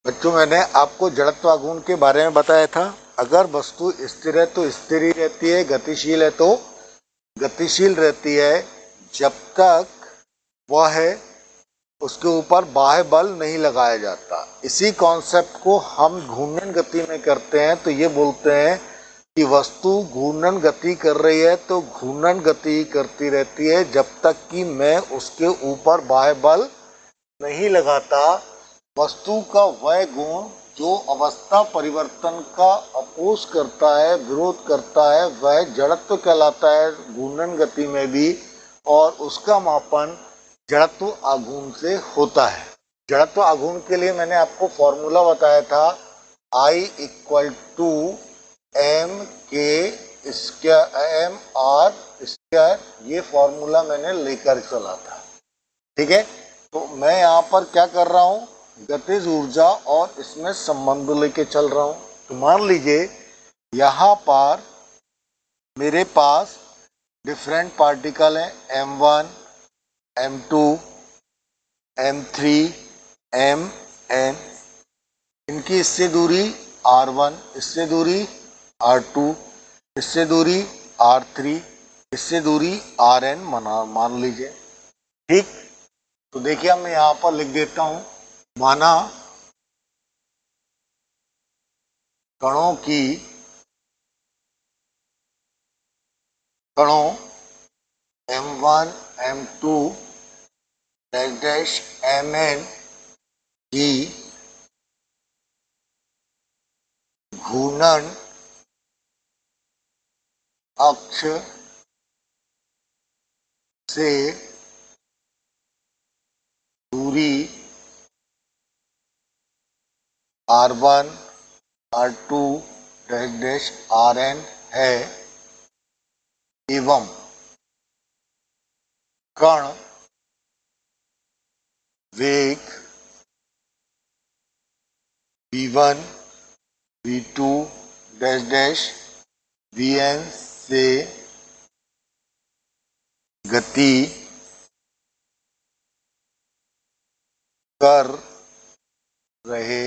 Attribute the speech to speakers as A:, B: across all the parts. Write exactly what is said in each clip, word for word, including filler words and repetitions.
A: बच्चों, मैंने आपको जड़त्व आघूर्ण के बारे में बताया था। अगर वस्तु स्थिर है तो स्थिर ही रहती है, गतिशील है तो गतिशील रहती है, जब तक वह है उसके ऊपर बाह्य बल नहीं लगाया जाता। इसी कॉन्सेप्ट को हम घूर्णन गति में करते हैं, तो ये बोलते हैं कि वस्तु घूर्णन गति कर रही है तो घूर्णन गति करती रहती है जब तक कि मैं उसके ऊपर बाह्य बल नहीं लगाता। वस्तु का वह गुण जो अवस्था परिवर्तन का अपोज करता है, विरोध करता है, वह जड़त्व कहलाता है घूर्णन गति में भी, और उसका मापन जड़त्व आघूर्ण से होता है। जड़त्व आघूर्ण के लिए मैंने आपको फॉर्मूला बताया था, आई इक्वल टू एम के स्क्वायर एम आर स्क्वायर। ये फॉर्मूला मैंने लेकर चला था, ठीक है। तो मैं यहाँ पर क्या कर रहा हूँ, गतिज ऊर्जा और इसमें संबंध लेके चल रहा हूँ। तो मान लीजिए यहाँ पर मेरे पास डिफरेंट पार्टिकल हैं, M one, M two, M three, M N. इनकी इससे दूरी आर वन, इससे दूरी आर टू, इससे दूरी आर थ्री, इससे दूरी आर एन मना मान लीजिए, ठीक। तो देखिए मैं यहाँ पर लिख देता हूँ, माना कणों की कणों M one, M two, dash dash M N की घूर्णन अक्ष से दूरी R one, R two, dash dash R N है, एवं कण वेग V one, V two, dash dash V N से गति कर रहे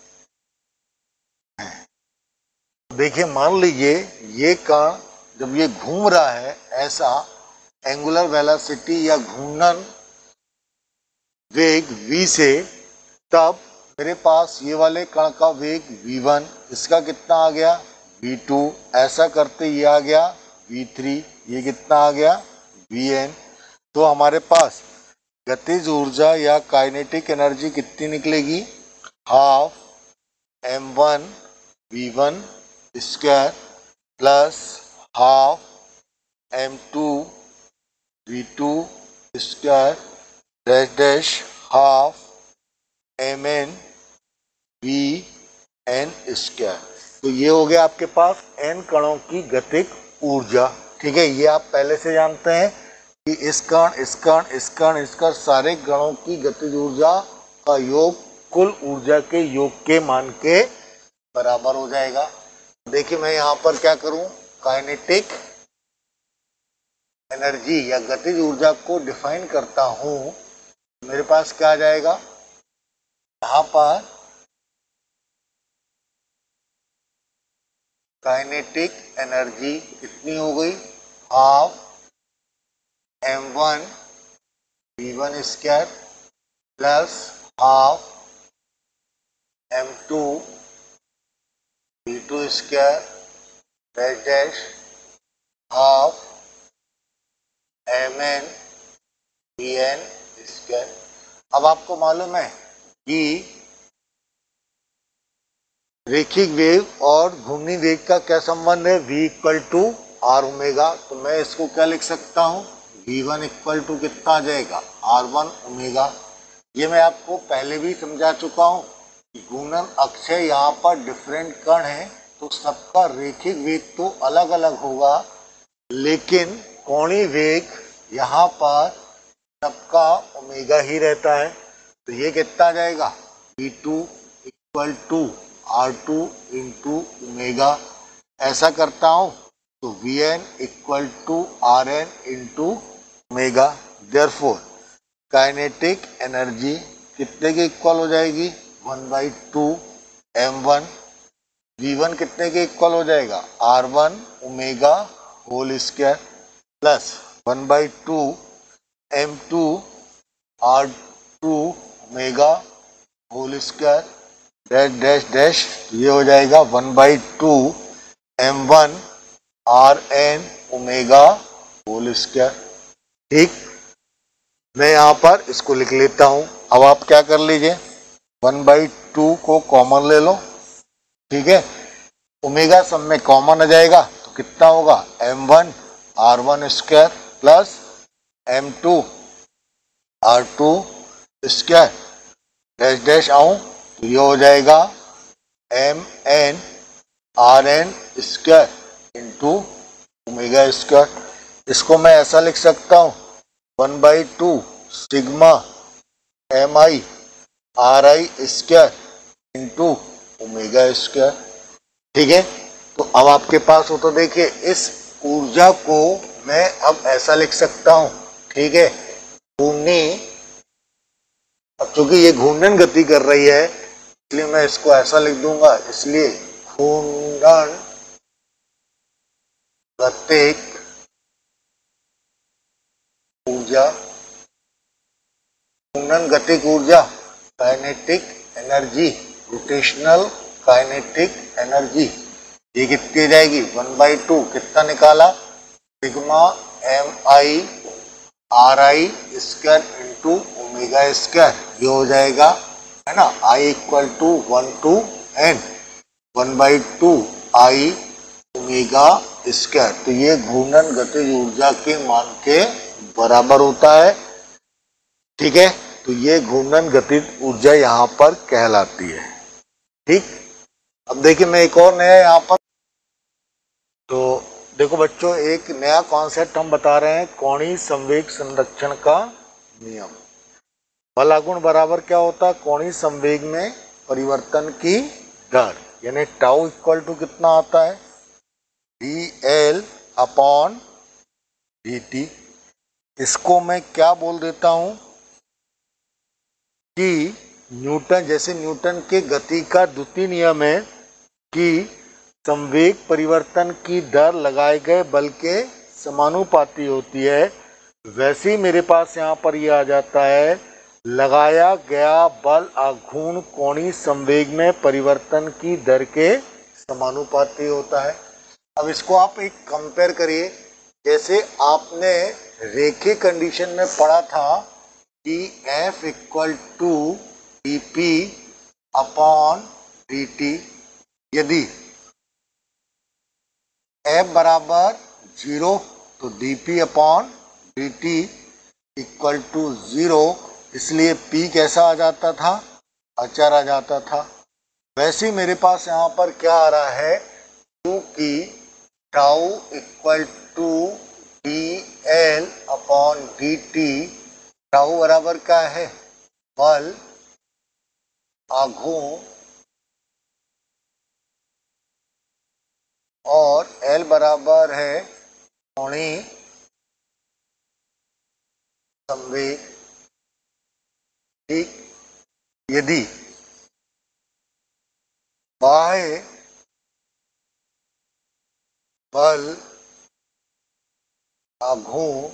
A: हैं। देखिए मान लीजिए ये कण जब ये घूम रहा है ऐसा, एंगुलर वेलोसिटी या घूर्णन वेग v से, तब मेरे पास ये वाले कण का वेग वी वन, इसका कितना आ गया वी टू, ऐसा करते ये आ गया वी थ्री, ये कितना आ गया वी एन। तो हमारे पास गतिज ऊर्जा या काइनेटिक एनर्जी कितनी निकलेगी, half M one V one square plus half M two V two square dash dash half M N V N square. तो ये हो गया आपके पास एन कणों की गतिज ऊर्जा, ठीक है। ये आप पहले से जानते हैं कि इस कण, इस कण, इस कण, इस कण, सारे कणों की गतिज ऊर्जा का योग कुल ऊर्जा के योग के मान के बराबर हो जाएगा। देखिए मैं यहाँ पर क्या करूँ, काइनेटिक एनर्जी या गतिज ऊर्जा को डिफाइन करता हूँ। मेरे पास क्या आ जाएगा, यहाँ पर काइनेटिक एनर्जी कितनी हो गई, half M one V one square plus half M two V two square dash dash half M N V N square. अब आपको मालूम है कि रेखिक वेग और घूर्णी वेग का क्या संबंध है, v equal to R omega. तो मैं इसको क्या लिख सकता हूँ, वी वन इक्वल टू कितना आ जाएगा आर वन ओमेगा। ये मैं आपको पहले भी समझा चुका हूँ कि घूर्णन अक्ष है, यहाँ पर डिफरेंट कण है तो सबका रेखिक वेग तो अलग अलग होगा, लेकिन कोणीय वेग यहाँ पर सबका ओमेगा ही रहता है। तो ये कितना आ जाएगा, V two equal to R two into omega. ऐसा करता हूँ तो V N equal to R N into omega. Therefore kinetic energy कितने के इक्वल हो जाएगी, one by two M one, V one कितने के इक्वल हो जाएगा, R one omega whole square plus one by two M two R two omega whole square dash dash dash, ये हो जाएगा one by two M one R N omega whole square. ठीक, मैं यहाँ पर इसको लिख लेता हूँ। अब आप क्या कर लीजिए, वन बाई टू को कॉमन ले लो, ठीक है, ओमेगा सब में कॉमन आ जाएगा तो कितना होगा, M one R one square plus M two R two square dash dash आऊं तो ये हो जाएगा M N R N square into omega square. इसको मैं ऐसा लिख सकता हूँ, one by two sigma M I R I square into omega square. ठीक है, तो अब आपके पास हो तो देखिए इस ऊर्जा को मैं अब ऐसा लिख सकता हूँ, ठीक है, घूमने, अब चूंकि ये घूर्णन गति कर रही है इसलिए मैं इसको ऐसा लिख दूंगा, इसलिए घूर्णन गतिक ऊर्जा, घूर्णन गतिक ऊर्जा kinetic energy, rotational kinetic energy, ये कितनी जाएगी, वन बाई टू कितना निकाला, sigma M I R I square into omega square, ये हो जाएगा, है ना, I equal to one two N one by two I omega square. तो ये घूर्णन गतिज ऊर्जा के मान के बराबर होता है। ठीक है, तो ये घूर्णन गतिज ऊर्जा यहाँ पर कहलाती है। ठीक, अब देखिए मैं एक और नया यहाँ पर, तो देखो बच्चों एक नया कॉन्सेप्ट हम बता रहे हैं, कोणीय संवेग संरक्षण का नियम। बल आघूर्ण बराबर क्या होता है, कोणीय संवेग में परिवर्तन की दर, यानी टाउ इक्वल टू कितना आता है, D L upon D T. इसको मैं क्या बोल देता हूं कि न्यूटन, जैसे न्यूटन के गति का द्वितीय नियम है कि संवेग परिवर्तन की दर लगाए गए बल के समानुपाती होती है, वैसे ही मेरे पास यहाँ पर यह आ जाता है, लगाया गया बल आघूर्ण कोणीय संवेग में परिवर्तन की दर के समानुपाती होता है। अब इसको आप एक कंपेयर करिए, जैसे आपने रेखीय कंडीशन में पढ़ा था कि F equal to d p upon D t, यदि F बराबर जीरो तो d p upon D t equal to zero, इसलिए P कैसा आ जाता था, अचर आ जाता था। वैसे ही मेरे पास यहाँ पर क्या आ रहा है, क्योंकि tau equal to d L upon D t, tau बराबर क्या है, बल आघूर्ण, और L बराबर है कोणीय संवेग। ठीक, यदि बाह्य बल आघूर्ण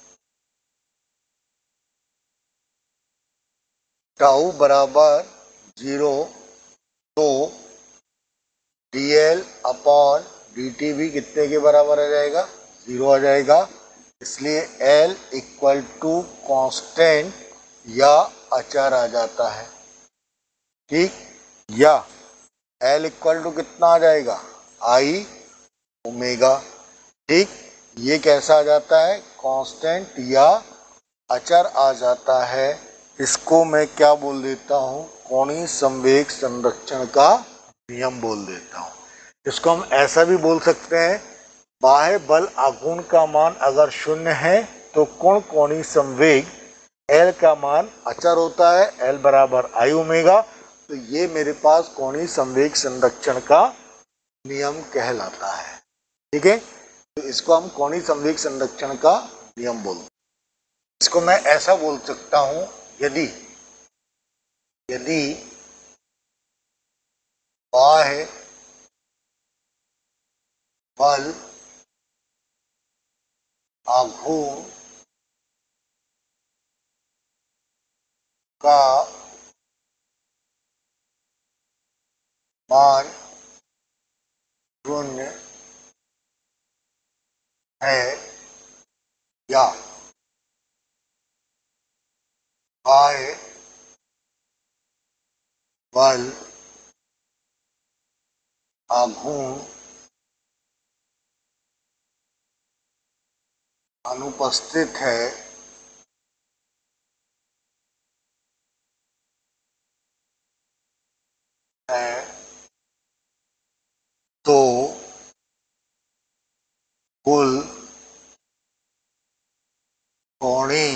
A: टाउ बराबर जीरो तो d L upon D t भी कितने के बराबर आ जाएगा, जीरो आ जाएगा। इसलिए L इक्वल टू कॉन्स्टेंट या अचर आ जाता है। ठीक, या L इक्वल टू कितना आ जाएगा, आई ओमेगा। ठीक, ये कैसा आ जाता है, कांस्टेंट या अचर आ जाता है। इसको मैं क्या बोल देता हूँ, कोणीय संवेग संरक्षण का नियम बोल देता हूँ। इसको हम ऐसा भी बोल सकते हैं, बाह्य बल आघूर्ण का मान अगर शून्य है तो कोण कोणीय संवेग L का मान अचर होता है, L बराबर आई ओमेगा। तो ये मेरे पास कोणीय संवेग संरक्षण का नियम कहलाता है। ठीक है, तो इसको हम कोणीय संवेग संरक्षण का नियम बोलते हैं। इसको मैं ऐसा बोल सकता हूं, यदि यदि वह बल आघूर्ण का मान शून्य है या बाह्य बल आघूर्ण अनुपस्थित है है तो कुल कोणीय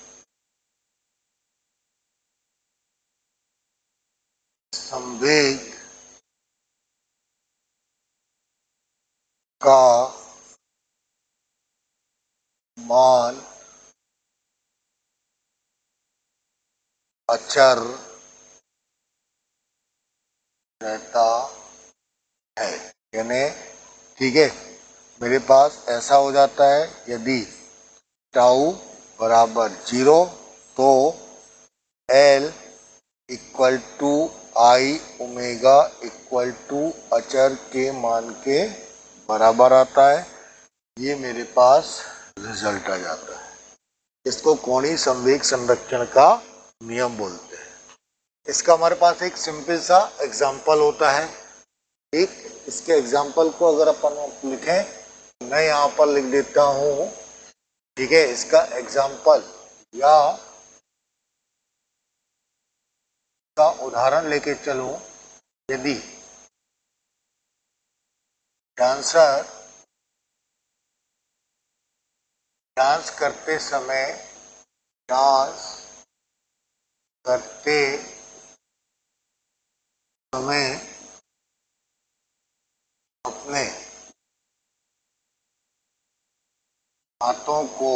A: संवेग का मान अचर रहता है। यानी ठीक है, मेरे पास ऐसा हो जाता है, यदि टाउ बराबर जीरो तो L equal to I omega equal to अचर के मान के बराबर आता है। ये मेरे पास रिजल्ट आ जाता है। इसको कोणीय संवेग संरक्षण का नियम बोलते हैं। इसका हमारे पास एक सिंपल सा एग्जाम्पल होता है। एक इसके एग्जाम्पल को अगर अपन लिखें, मैं यहाँ पर लिख देता हूँ, ठीक है। इसका एग्जाम्पल या का उदाहरण लेके चलूं, यदि डांसर डांस करते समय डांस करते समय अपने हाथों को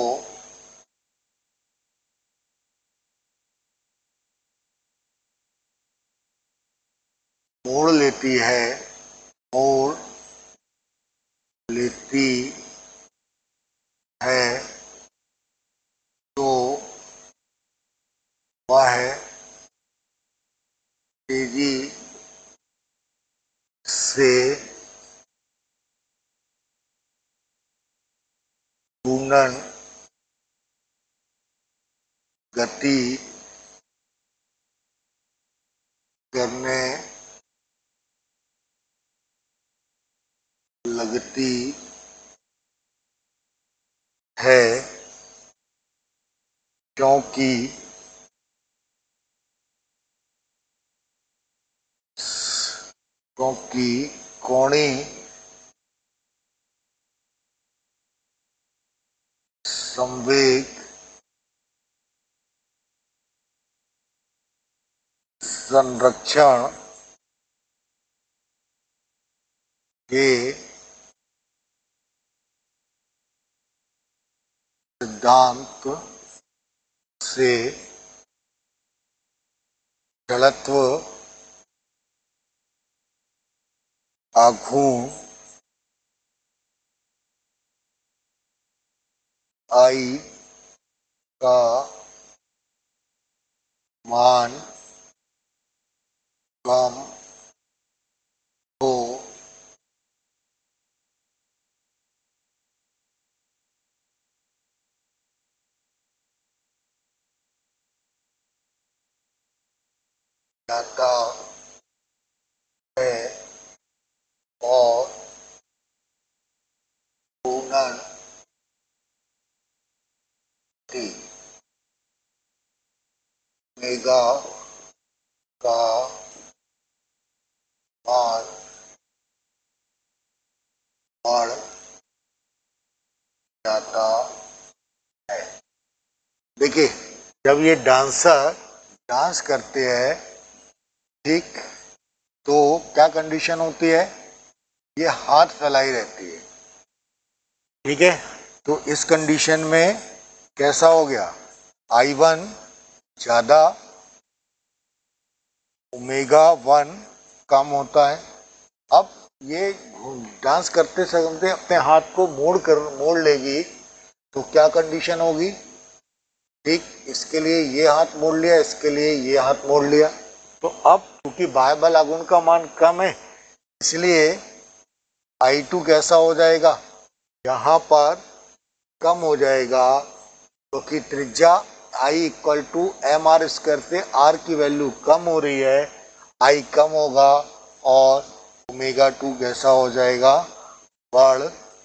A: मोड़ लेती है मोड़ लेती है तो वह तेजी से घूर्णन गति करने लगती है, क्योंकि क्योंकि कोणीय संवेग संरक्षण के सिद्धांत से जड़त्व आघूर्ण आई का मान कम हो जाता है और घूर्णन गति ओमेगा का मान बढ़ जाता है। देखिए, जब ये डांसर डांस करते हैं, ठीक, तो क्या कंडीशन होती है, ये हाथ फैलाई रहती है, ठीक है। तो इस कंडीशन में कैसा हो गया, आई वन ज्यादा ओमेगा वन कम होता है, ये डांस करते समय अपने हाथ को मोड़ कर मोड़ लेगी तो क्या कंडीशन होगी? ठीक, इसके लिए ये हाथ मोड़ लिया, इसके लिए ये हाथ मोड़ लिया। तो अब क्योंकि बाह्य बल आघूर्ण का मान कम है, इसलिए आई टू कैसा हो जाएगा? यहाँ पर कम हो जाएगा, क्योंकि तो त्रिज्या I equal to m are square से आर की वैल्यू कम हो रही है, आई कम होगा और ओमेगा टू कैसा हो जाएगा? बढ़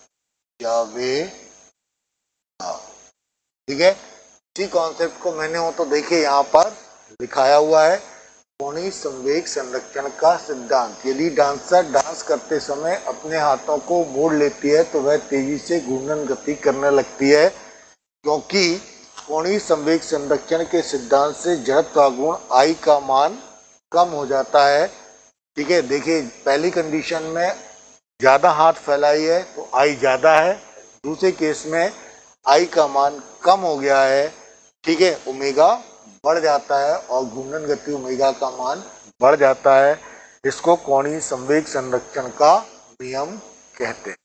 A: जाएगा। ठीक है, इसी कॉन्सेप्ट को मैंने वो तो देखिए यहाँ पर दिखाया हुआ है, कोणीय संवेग संरक्षण का सिद्धांत। यदि डांसर डांस करते समय अपने हाथों को मोड़ लेती है तो वह तेजी से घूर्णन गति करने लगती है, क्योंकि कोणीय संवेग संरक्षण के सिद्धांत से जड़त्व आघूर्ण आई का मान कम हो जाता है। ठीक है, देखिए पहली कंडीशन में ज़्यादा हाथ फैलाई है तो आई ज़्यादा है, दूसरे केस में आई का मान कम हो गया है। ठीक है, ओमेगा बढ़ जाता है और घूर्णन गति ओमेगा का मान बढ़ जाता है। इसको कोणीय संवेग संरक्षण का नियम कहते हैं।